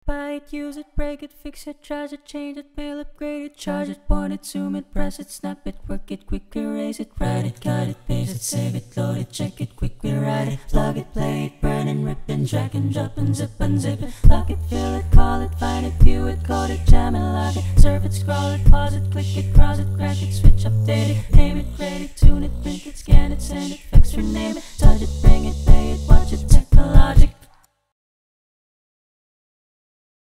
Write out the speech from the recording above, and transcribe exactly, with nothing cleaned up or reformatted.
buy it, use it, break it, fix it, charge it, change it, mail, upgrade it, charge it, point it, zoom it, press it, snap it, work it, quick erase it, write it, cut it, paste it, save it, load it, check it, quick rewrite it, plug it, play it, burn and rip and drag and drop and zip and zip it, lock it, fill it, call it, find it, view it, code it, jam and lock it, serve it, scroll it, pause it, click it, cross it, crack it, switch